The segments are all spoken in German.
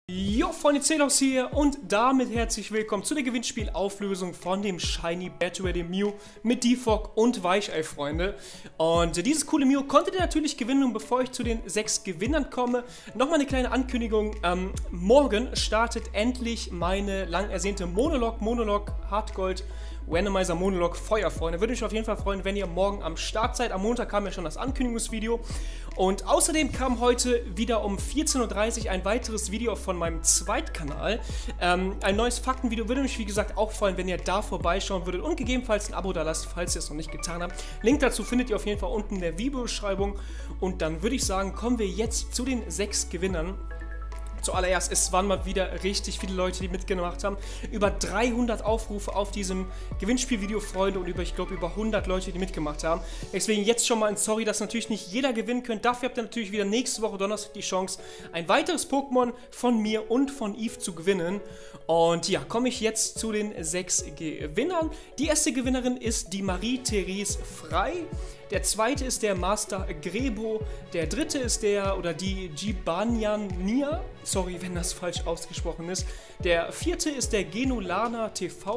Jo, Freunde, Celos hier und damit herzlich willkommen zu der Gewinnspielauflösung von dem Shiny Battery Mew mit Defog und Weichei, Freunde. Und dieses coole Mew konntet ihr natürlich gewinnen, und bevor ich zu den 6 Gewinnern komme, nochmal eine kleine Ankündigung. Morgen startet endlich meine lang ersehnte Monolog Hartgold Randomizer Monolog Feuer, Freunde. Würde mich auf jeden Fall freuen, wenn ihr morgen am Start seid. Am Montag kam ja schon das Ankündigungsvideo. Und außerdem kam heute wieder um 14:30 Uhr ein weiteres Video von meinem Zweitkanal. Ein neues Faktenvideo. Würde mich, wie gesagt, auch freuen, wenn ihr da vorbeischauen würdet und gegebenenfalls ein Abo da lasst, falls ihr es noch nicht getan habt. Link dazu findet ihr auf jeden Fall unten in der Videobeschreibung. Und dann würde ich sagen, kommen wir jetzt zu den 6 Gewinnern. Zuallererst, es waren mal wieder richtig viele Leute, die mitgemacht haben. Über 300 Aufrufe auf diesem Gewinnspielvideo, Freunde, und ich glaube über 100 Leute, die mitgemacht haben. Deswegen jetzt schon mal ein Sorry, dass natürlich nicht jeder gewinnen könnt. Dafür habt ihr natürlich wieder nächste Woche Donnerstag die Chance, ein weiteres Pokémon von mir und von Eve zu gewinnen. Und ja, komme ich jetzt zu den 6 Gewinnern. Die erste Gewinnerin ist die Marie-Therese Frei. Der zweite ist der Master Grebo, der dritte ist der oder die Jibanyan Nia, sorry, wenn das falsch ausgesprochen ist. Der vierte ist der Genulana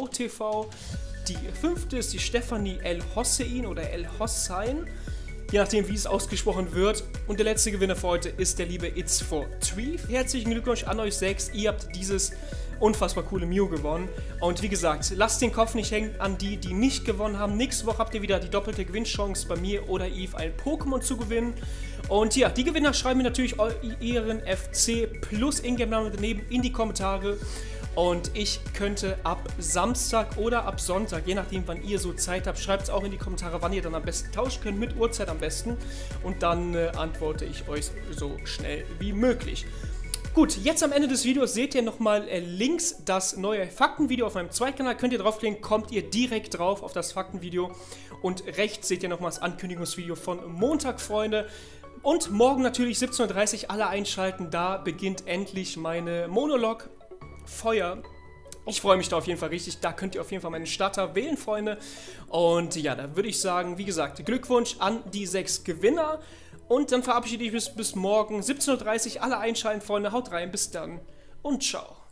TV, die fünfte ist die Stefanie El Hossein oder El Hossein, je nachdem wie es ausgesprochen wird. Und der letzte Gewinner für heute ist der liebe It's for Tweef. Herzlichen Glückwunsch an euch 6, ihr habt dieses unfassbar coole Mew gewonnen. Und wie gesagt, lasst den Kopf nicht hängen an die, die nicht gewonnen haben. Nächste Woche habt ihr wieder die doppelte Gewinnchance, bei mir oder Eve ein Pokémon zu gewinnen. Und ja, die Gewinner schreiben mir natürlich ihren FC plus Ingame-Namen daneben in die Kommentare. Und ich könnte ab Samstag oder ab Sonntag, je nachdem wann ihr so Zeit habt, schreibt es auch in die Kommentare, wann ihr dann am besten tauschen könnt, mit Uhrzeit am besten. Und dann antworte ich euch so schnell wie möglich. Gut, jetzt am Ende des Videos seht ihr nochmal links das neue Faktenvideo auf meinem Zweitkanal. Könnt ihr draufklicken, kommt ihr direkt drauf auf das Faktenvideo. Und rechts seht ihr nochmal das Ankündigungsvideo von Montag, Freunde. Und morgen natürlich 17:30 Uhr alle einschalten, da beginnt endlich meine Monolog Feuer. Ich freue mich da auf jeden Fall richtig, da könnt ihr auf jeden Fall meinen Starter wählen, Freunde. Und ja, da würde ich sagen, wie gesagt, Glückwunsch an die 6 Gewinner. Und dann verabschiede ich mich bis morgen, 17:30 Uhr, alle einschalten, Freunde, haut rein, bis dann und ciao.